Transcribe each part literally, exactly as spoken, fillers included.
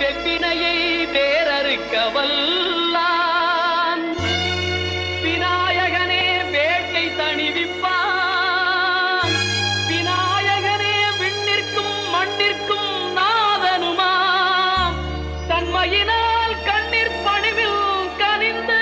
வினையை வேறறுக்க வல்லான் விநாயகனே வேட்டை தணிவிப்பான் விநாயகனே விண்ணிற்கும் மண்ணிற்கும் நாதனுமாம் தன்மையினால் கண்ணீர் பணிவில் கனிந்து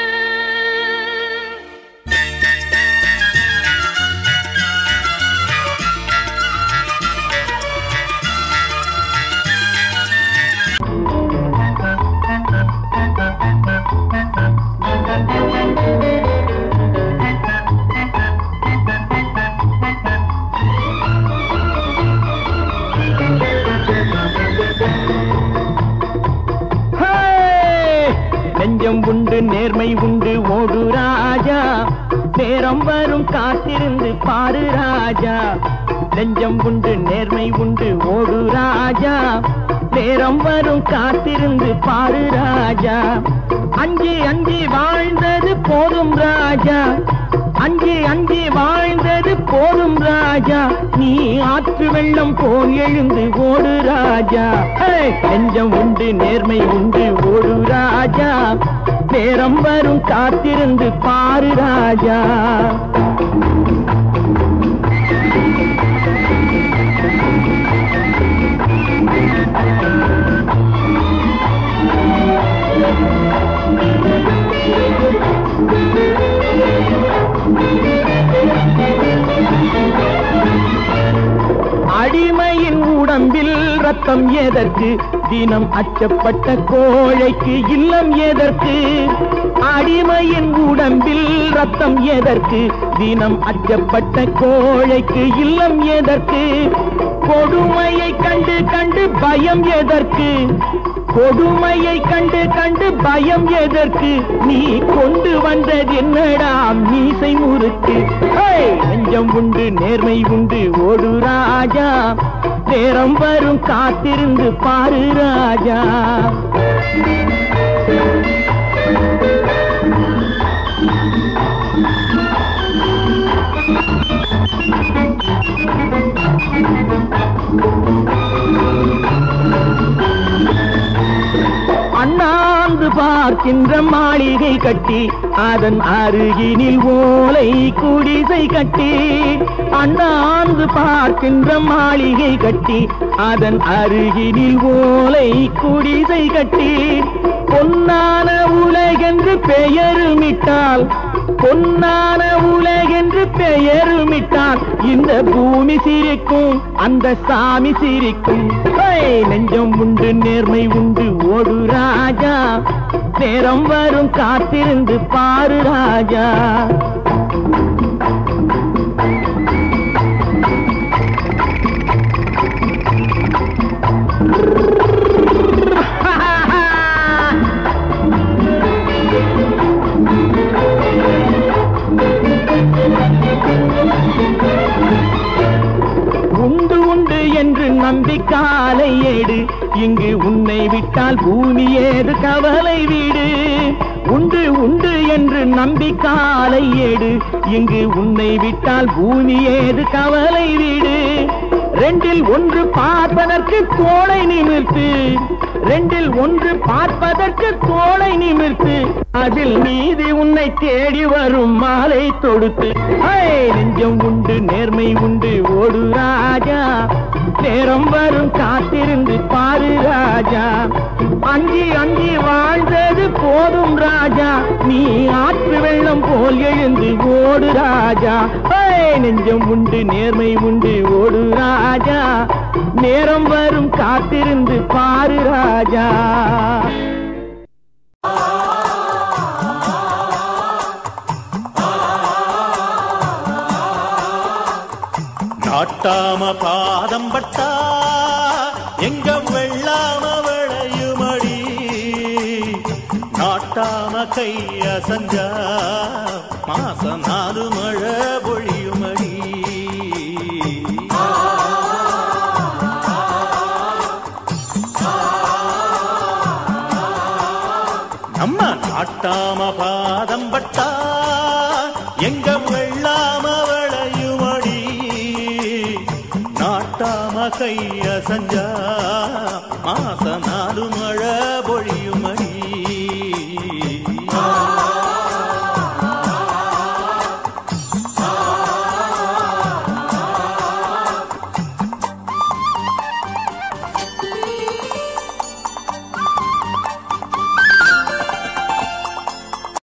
நெஞ்சம் உண்டு நேர்மை உண்டு ஓடு ராஜா நேரம் வரும் காத்திருந்து பாரு ராஜா நெஞ்சம் உண்டு நேர்மை உண்டு ஓடு ராஜா நேரம் வரும் காத்திருந்து பாரு ராஜா அஞ்சி அஞ்சி வாழ்ந்தது போதும் ராஜா அஞ்சி அஞ்சி வாழ்ந்தது போதும் ராஜா நீ ஆற்று வெள்ளம் போல் எழுந்து ஓடு ராஜா நெஞ்சம் உண்டு நேர்மை உண்டு ஓடு ராஜா நேரம் வரும் காத்திருந்து பாரு ராஜா அடிமையின் உடம்பில் ரத்தம் எதற்கு தினம் அச்சப்பட்ட கோழைக்கு இல்லம் எதற்கு அடிமையின் உடம்பில் ரத்தம் எதற்கு தினம் அச்சப்பட்ட கோழைக்கு இல்லம் எதற்கு கொடுமையை கண்டு கண்டு பயம் எதற்கு கொடுமையை கண்டு கண்டு பயம் எதற்கு நீ கொண்டு வந்தது என்னடா மீசை முறுக்கு நெஞ்சம் உண்டு நேர்மை உண்டு ஓடு ராஜா நேரம் வரும் காத்திருந்து பாரு ராஜா அண்ணாந்து பார்க்கின்ற மாளிகை கட்டி அதன் அருகினில் ஓலை குடிசை கட்டி அண்ணாந்து பார்க்கின்ற மாளிகை கட்டி அதன் அருகினில் ஓலை குடிசை கட்டி பொன்னான உலகென்று பெயருமிட்டால் பொன்னான உலகென்று பெயருமிட்டால் இந்த பூமி சிரிக்கும் அந்த சாமி சிரிக்கும் நெஞ்சம் உண்டு நேர்மை உண்டு ஓடு ராஜா நேரம் வரும் காத்திருந்து பாரு ராஜா உண்டு உண்டு என்று நம்பி காலை ஏடு இங்கு உன்னை விட்டால் பூமி ஏது கவலை வீடு உண்டு உண்டு என்று நம்பி காலை ஏடு இங்கு உன்னை விட்டால் பூமி ஏது கவலை வீடு ரெண்டில் ஒன்று பார்ப்பதற்கு தோளை நிமிர்த்து ரெண்டில் ஒன்று பார்ப்பதற்கு தோளை நிமிர்த்து அதில் நீதி உன்னை தேடி வரும் மாலை தொடுத்து நெஞ்சம் உண்டு நேர்மை உண்டு ஓடு ராஜா நேரம் வரும் காத்திருந்து பாரு ராஜா அஞ்சி அஞ்சி வாழ்ந்தது போதும் ராஜா நீ ஆற்று வெள்ளம் போல் எழுந்து ஓடு ராஜா நெஞ்சம் உண்டு நேர்மை உண்டு ஓடு ராஜா நேரம் வரும் காத்திருந்து பாரு ராஜா நாட்டாம பாதம் பட்டா எங்க வெள்ளாம விளையுமடி நாட்டாம கைய சஞ்சா மாசம் நாலு மழை பொழியுமடி நம்ம நாட்டாம பாதம் பட்டா எங்க வெள்ளாம விளையுமடி நாட்டாம கை அசஞ்சா மாச நாலு மழை பொழி